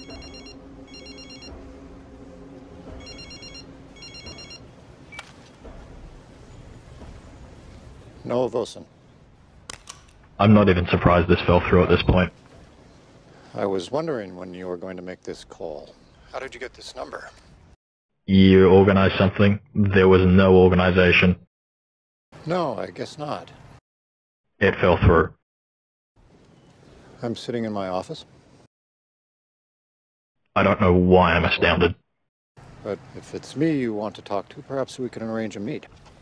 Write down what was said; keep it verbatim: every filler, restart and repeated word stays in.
Noah Vosen. I'm not even surprised this fell through at this point. I was wondering when you were going to make this call. How did you get this number? You organized something? There was no organization. No, I guess not. It fell through. I'm sitting in my office. I don't know why I'm astounded. But if it's me you want to talk to, perhaps we can arrange a meet.